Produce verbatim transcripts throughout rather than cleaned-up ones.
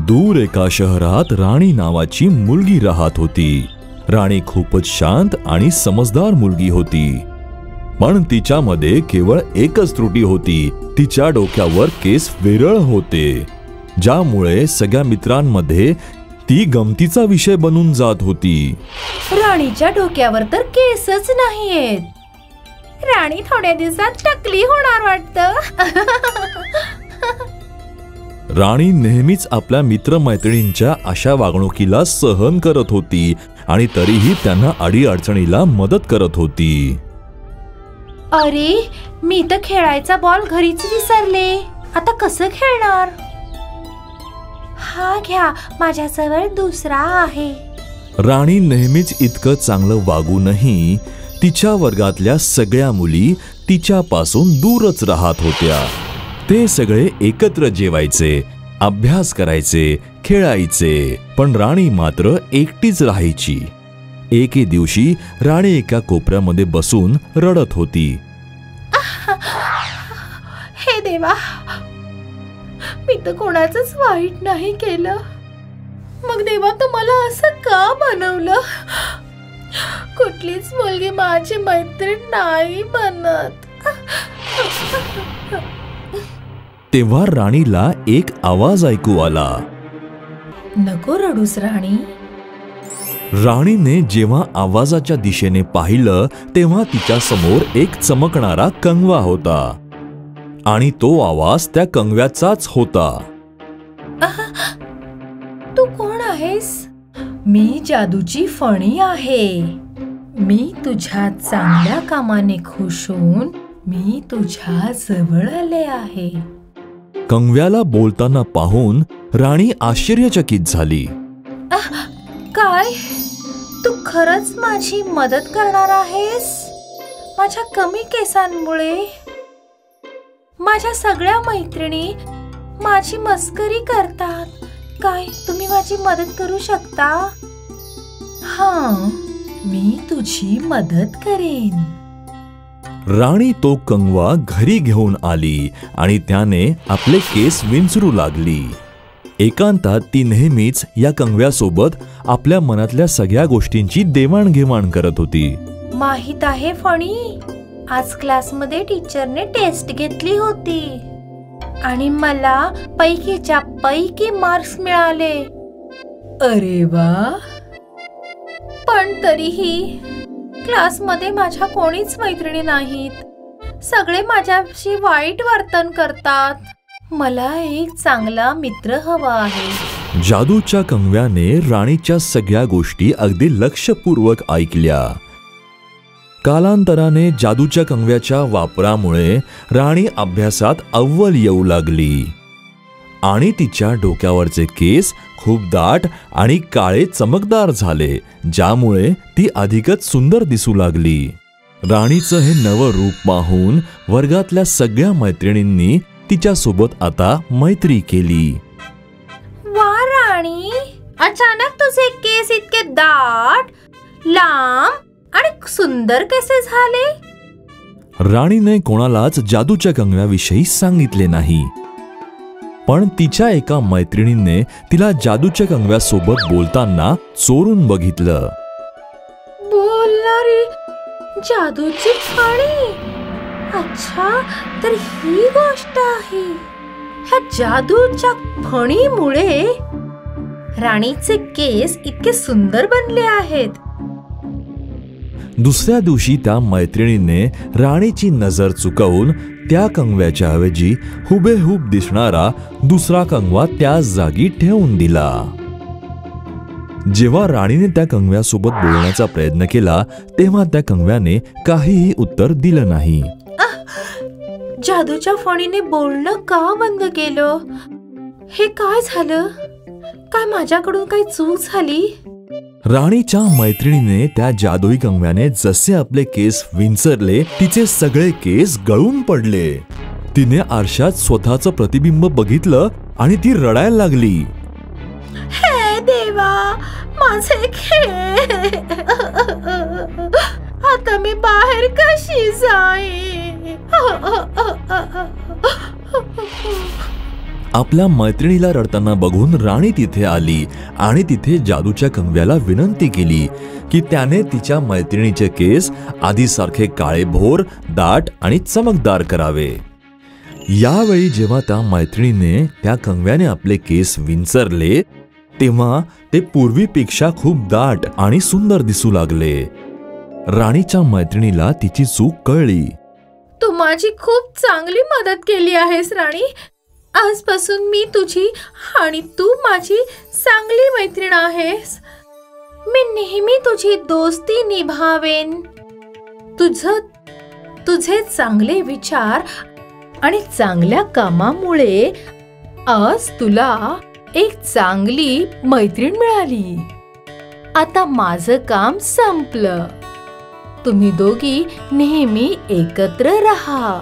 दूर एका शहरात राणी नावाची मुलगी राहत होती. राणी खूपच शांत आणि समजदार मुलगी होती. पण तिच्यामध्ये केवळ एकच त्रुटी होती. तिच्या डोक्यावर केस विरळ होते, ज्यामुळे सगळ्या मित्रांमध्ये ती गमतीचा विषय बनून जात होती. राणीच्या डोक्यावर तर केसच नाहीयेत. राणी थोड्या दिवसात टकली होणार वाटतं. राणी नेहमीच आपल्या मित्रमैत्रिणींच्या अशा वागणुकीला सहन करत होती आणि तरीही त्यांना अडीअडचणीला मदत करत होती. अरे, मी तर खेळायचा बॉल घरीच विसरले. आता कसं खेळणार? हा घ्या, माझ्याजवळ दुसरा आहे. राणी नेहमीच इतकं चांगलं वागूनही तिच्या वर्गातल्या सगळ्या मुली तिच्यापासून दूरच राहत होत्या. ते सगळे एकत्र जेवायचे, अभ्यास करायचे, खेळायचे, पण राणी मात्र एकटीच राहायची. एके दिवशी राणी एका कोपऱ्यामध्ये बसून रडत होती. हे देवा, मी तर कोणाचंच वाईट नाही केलं. मग देवा, तू मला असं का बनवलं? कुठलीच मुलगी माझी मैत्रीण नाही बनत. तेव्हा राणीला एक आवाज ऐकू आला. नको रडूस राणी. राणीने जेव्हा आवाजाच्या दिशेने पाहिलं तेव्हा तिच्या समोर एक चमकणारा कंगवा होता आणि तो आवाज त्या कंगव्याचाच होता. तू कोण आहेस? मी जादूची फणी आहे. मी तुझ्या चांगल्या कामाने खुश होऊन मी तुझ्या जवळ आले आहे. कंगव्याला बोलताना पाहून राणी आश्चर्यचकित झाली. काय? तू खरंच माझी मदत करणार आहेस? माझ्या कमी केसांमुळे माझ्या सगळ्या मैत्रिणी माझी मस्करी करतात. काय तुम्ही माझी मदत करू शकता? हां, मी तुझी मदत करेन. राणी तो कंगवा घरी घेऊन आली आणि त्याने आपले केस विंचरू लागली. एकांतात ती नेहमीच या कंगव्यासोबत आपल्या मनातल्या सगळ्या गोष्टींची देवाणघेवाण करत होती. माहित आहे फणी, आज क्लासमध्ये टीचरने टेस्ट घेतली होती आणि मला पैकीच्या पैकी मार्क्स मिळाले. अरे वा. पण तरीही क्लासमध्ये माझ्या कोणीच मैत्रिणी नाहीत. सगळे माझ्याशी वाईट वर्तन करतात. मला एक चांगला मित्र हवा आहे. जादूच्या कंगव्याने राणीच्या सगळ्या गोष्टी अगदी लक्षपूर्वक ऐकल्या. कालांतराने जादूच्या कंगव्याच्या वापरामुळे राणी अभ्यासात अव्वल येऊ लागली आणि तिच्या डोक्यावरचे केस खूप दाट आणि काळे चमकदार झाले, ज्यामुळे ती अधिकच सुंदर दिसू लागली. राणीचं हे नवं रूप पाहून वर्गातल्या सगळ्या मैत्रिणींनी तिच्या सोबत आता मैत्री केली. वा राणी, अचानक तुझे केस इतके दाट, लांब आणि सुंदर कसे झाले? राणीने कोणालाच जादूच्या कंगव्याविषयी सांगितले नाही, पण तिच्या एका मैत्रिणीने तिला जादूच्या कंगव्यासोबत बोलताना चोरून बघितलं. बोलणारी जादूची फणी. अच्छा, तर ही गोष्ट आहे. ह्या जादूच्या फणीमुळे राणीचे केस इतके सुंदर बनले आहेत. दुसऱ्या दिवशी त्या मैत्रिणीने राणीची नजर चुकवून त्या कंगव्याच्या ऐवजी हुबेहूब दिसणारा दुसरा कंगवा त्याच जागी ठेवून दिला. जेव्हा राणीने त्या कंगव्यासोबत बोलण्याचा प्रयत्न केला तेव्हा त्या कंगव्याने काहीही उत्तर दिलं नाही. जादूच्या फणीने बोलणं का बंद केलं? हे काय झालं? काय माझ्याकडून काही चूक झाली? राणीच्या मैत्रिणीने त्या जादुई कंगव्याने जसे आपले केस विंचरले तिचे सगळे केस गळून पडले. तिने आरशात स्वतःचं प्रतिबिंब बघितलं आणि ती रडायला लागली. हे देवा, माझे केस, आता मी बाहेर कशी जाईन? आपल्या मैत्रिणीला रडताना बघून राणी तिथे आली आणि तिथे जादूच्या कंगव्याला विनंती केली की त्याने तिच्या मैत्रिणीचे केस आधीसारखे काळेभोर, दाट आणि चमकदार करावे. यावेळी जेव्हा त्या मैत्रिणीने त्या कंगव्याने आपले केस विंचरले तेव्हा ते पूर्वीपेक्षा खूप दाट आणि सुंदर दिसू लागले. राणीच्या मैत्रिणीला तिची चूक कळली. तू माझी खूप चांगली मदत केली आहेस राणी. आजपासून मी तुझी आणि तू माझी चांगली मैत्रीण आहेस. मी नेहमी तुझी दोस्ती निभावेन. तुझं तुझे चांगले विचार आणि चांगल्या कामामुळे आज तुला एक चांगली मैत्रीण मिळाली. आता माझं काम संपलं. तुम्ही दोघी नेहमी एकत्र राहा.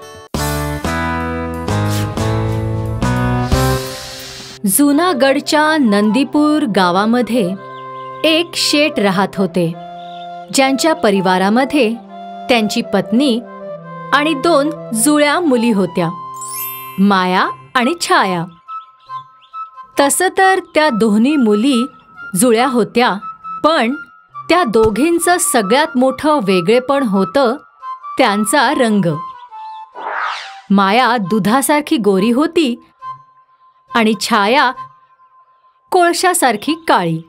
जुनागडच्या नंदीपूर गावामध्ये एक शेठ राहत होते, ज्यांच्या परिवारामध्ये त्यांची पत्नी आणि दोन जुळ्या मुली होत्या, माया आणि छाया. तसं तर त्या दोन्ही मुली जुळ्या होत्या, पण त्या दोघींचं सगळ्यात मोठं वेगळेपण होतं त्यांचा रंग. माया दुधासारखी गोरी होती आणि छाया कोळशासारखी काळी.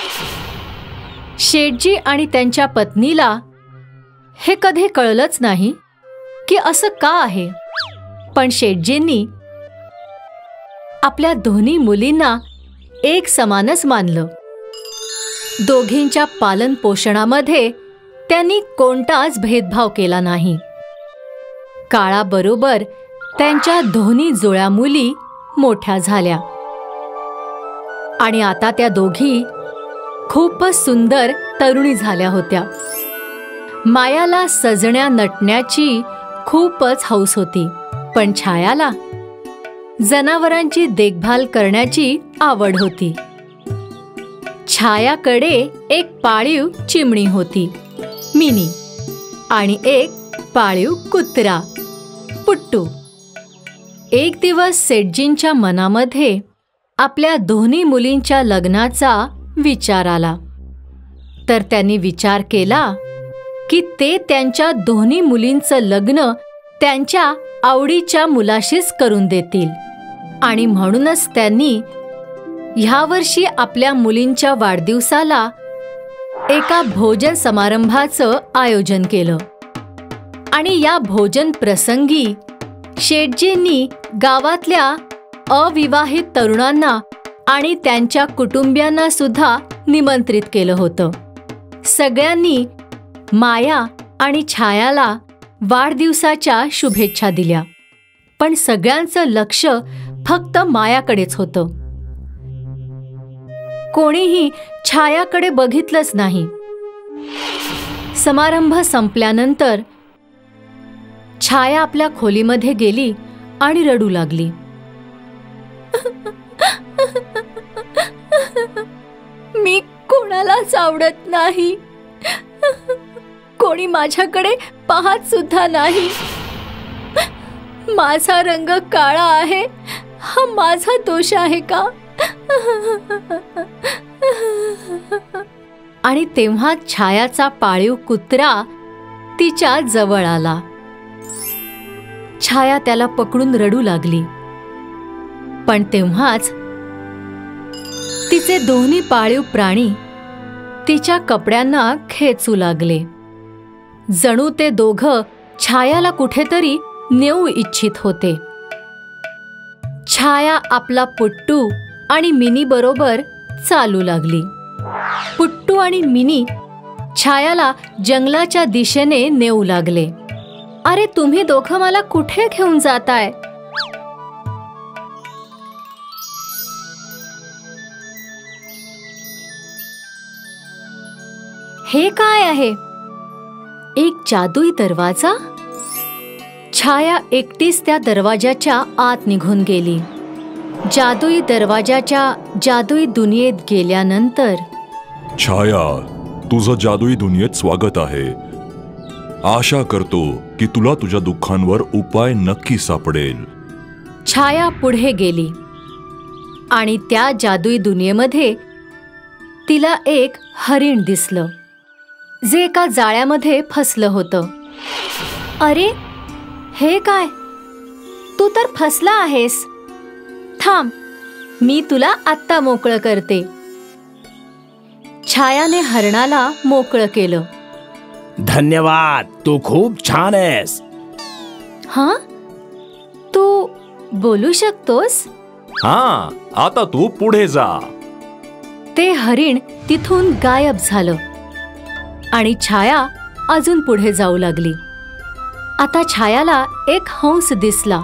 शेठजी आणि त्यांच्या पत्नीला हे कधी कळलंच नाही की असं का आहे, पण शेठजींनी आपल्या दोन्ही मुलींना एक समानच मानलं. दोघींच्या पालन पोषणामध्ये त्यांनी कोणताच भेदभाव केला नाही. काळाबरोबर त्यांच्या दोन्ही जुळ्या मुली मोठ्या झाल्या आणि आता त्या दोघी खूपच सुंदर तरुणी झाल्या होत्या. मायाला सजण्या नटण्याची खूपच हौस होती, पण छायाला जनावरांची देखभाल करण्याची आवड होती. छायाकडे एक पाळीव चिमणी होती, मिनी, आणि एक पाळीव कुत्रा, पुट्टू. एक दिवस सेठजींच्या मनामध्ये आपल्या दोन्ही मुलींच्या लग्नाचा विचार आला. तर त्यांनी विचार केला की ते त्यांच्या दोन्ही मुलींचं लग्न त्यांच्या आवडीच्या मुलाशीच करून देतील, आणि म्हणूनच त्यांनी ह्या वर्षी आपल्या मुलींच्या वाढदिवसाला एका भोजन समारंभाचं आयोजन केलं. आणि या भोजन प्रसंगी शेठजींनी गावातल्या अविवाहित तरुणांना आणि त्यांच्या कुटुंबियांना सुद्धा निमंत्रित केलं होतं. सगळ्यांनी माया आणि छायाला वाढदिवसाच्या शुभेच्छा दिल्या, पण सगळ्यांचं लक्ष फक्त मायाकडेच होतं. कोणीही छायाकडे बघितलंच नाही. समारंभ संपल्यानंतर छाया आपल्या खोलीमध्ये गेली आणि रडू लागली. मी कोणालाच आवडत नाही. कोणी माझ्याकडे पाहत सुद्धा नाही. माझा रंग काळा आहे, हा माझा दोष आहे का? आणि तेव्हा छायाचा पाळीव कुत्रा तिच्या जवळ आला. छाया त्याला पकडून रडू लागली, पण तेव्हाच तिचे दोन्ही पाळीव प्राणी तिच्या कपड्यांना खेचू लागले. जणू ते दोघं छायाला कुठेतरी नेऊ इच्छित होते. छाया आपला पुट्टू आणि मिनी बरोबर चालू लागली. पुट्टू आणि मिनी छायाला जंगलाच्या दिशेने नेऊ लागले. अरे, तुम्ही दोघं मला कुठे घेऊन जाताय? हे काय आहे? एक जादुई दरवाजा? छाया एकटीच त्या दरवाजाच्या आत निघून गेली. जादुई दरवाजाच्या जादुई दुनियेत गेल्यानंतर, छाया, तुझं जादुई दुनियेत स्वागत आहे. आशा करतो की तुला तुझ्या दुःखांवर उपाय नक्की सापडेल. छाया पुढे गेली आणि त्या जादुई दुनियेमध्ये तिला एक हरिण दिसलं, जे एका जाळ्यामध्ये फसलं होतं. अरे, हे काय? तू तर फसला आहेस. थांब, मी तुला आत्ता मोकळं करते. छायाने हरणाला मोकळं केलं. धन्यवाद, तू खूप छान आहेस. हां, तू बोलू शकतोस? हा, आता तू पुढे जा. ते हरिण तिथून गायब झालं आणि छाया अजून पुढे जाऊ लागली. आता छायाला एक हंस दिसला,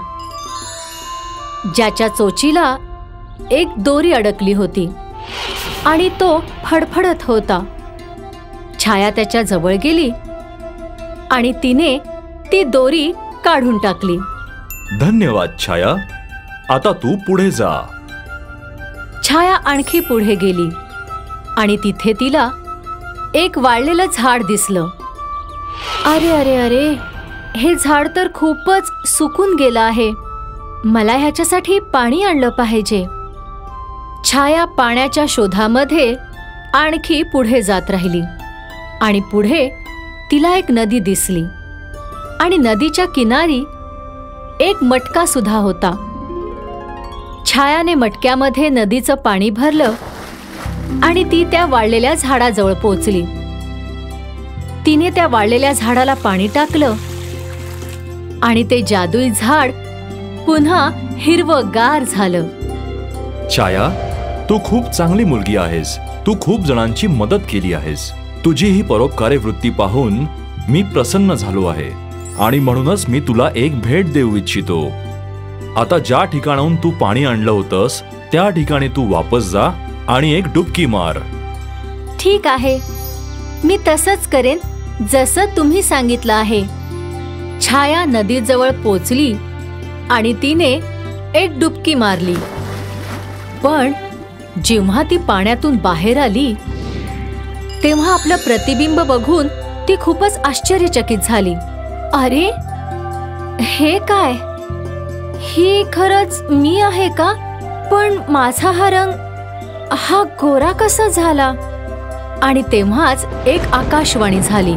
ज्याच्या चोचीला एक दोरी अडकली होती आणि तो फडफडत होता. छाया त्याच्या जवळ गेली आणि तिने ती दोरी काढून टाकली. धन्यवाद छाया, आता तू पुढे जा. छाया आणखी पुढे गेली आणि तिथे तिला एक वाळलेलं झाड दिसलं. अरे अरे अरे, हे झाड तर खूपच सुकून गेलं आहे. मला ह्याच्यासाठी पाणी आणलं पाहिजे. छाया पाण्याच्या शोधामध्ये आणखी पुढे जात राहिली आणि पुढे तिला एक नदी दिसली आणि नदीच्या किनारी एक मटका सुद्धा होता. छायाने मटक्यामध्ये नदीचं पाणी भरलं आणि ती त्या वाळलेल्या झाडाजवळ पोचली. तिने त्या वाळलेल्या झाडाला पाणी टाकलं आणि ते जादुई झाड पुन्हा हिरवंगार झालं. छाया, तू खूप चांगली मुलगी आहेस. तू खूप जणांची मदत केली आहेस. तुझी ही परोपकारी वृत्ती पाहून मी प्रसन्न झालो आहे आणि म्हणूनच मी तुला एक भेट देऊ इच्छितो. आता ज्या ठिकाणाहून तू पाणी आणलं होतंस त्या ठिकाणी तू वापस जा आणि एक डुबकी मार. ठीक आहे, मी तसंच करेन जसं तुम्ही सांगितलं आहे. छाया नदीजवळ पोचली आणि तिने एक डुबकी मारली. पण जेव्हा ती पाण्यातून बाहेर आली तेव्हा आपलं प्रतिबिंब बघून ती खूपच आश्चर्यचकित झाली. अरे, हे काय? ही खरंच मी आहे का? पण माझा हा रंग हा गोरा कसा झाला? आणि तेव्हाच एक आकाशवाणी झाली.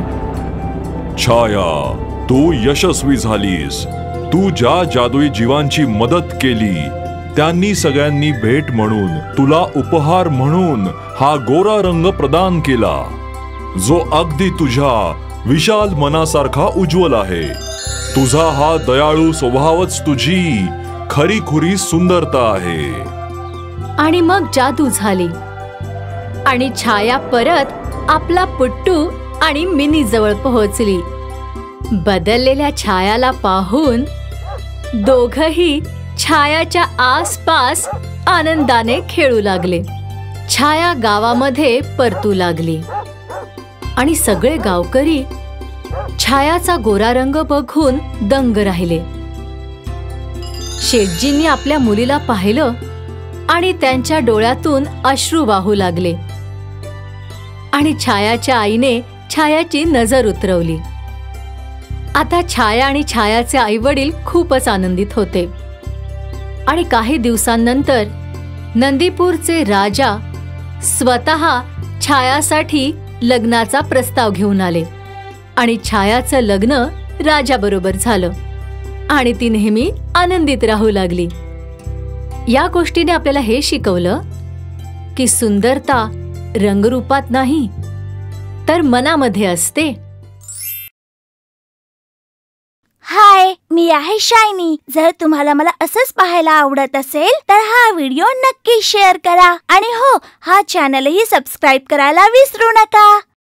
छाया, तू यशस्वी झालीस. तू ज्या जादुई जीवांची मदत केली त्यांनी सगळ्यांनी भेट म्हणून तुला उपहार म्हणून हा गोरा रंग प्रदान केला, जो अगदी तुझ्या विशाल मनासारखा उज्ज्वल आहे. तुझा हा दयाळू स्वभावच तुझी खरीखुरी सुंदरता आहे. आणि मग जादू झाली आणि छाया परत आपला पुट्टू आणि मिनी जवळ पोहोचली. बदललेल्या छायाला पाहून दोघही छायाच्या आसपास आनंदाने खेळू लागले. छाया गावामध्ये परतू लागली आणि सगळे गावकरी छायाचा गोरा रंग बघून दंग राहिले. शेठजींनी आपल्या मुलीला पाहिलं आणि त्यांच्या डोळ्यातून अश्रू वाहू लागले आणि छायाच्या आईने छायाची नजर उतरवली. आता छाया आणि छायाचे आई वडील खूपच आनंदित होते आणि काही दिवसांनंतर नंदीपूरचे राजा स्वतः छायासाठी लग्नाचा प्रस्ताव घेऊन आले आणि छायाचं लग्न राजाबरोबर झालं आणि ती नेहमी आनंदित राहू लागली. या गोष्टीने आपल्याला हे शिकवलं की सुंदरता रंगरूपात नाही तर मनामध्ये असते. हाय, मी आहे शायनी. जर तुम्हाला मला असंच पाहायला आवडत असेल तर हा व्हिडिओ नक्की शेअर करा आणि हो, हा चॅनलही सबस्क्राईब करायला विसरू नका.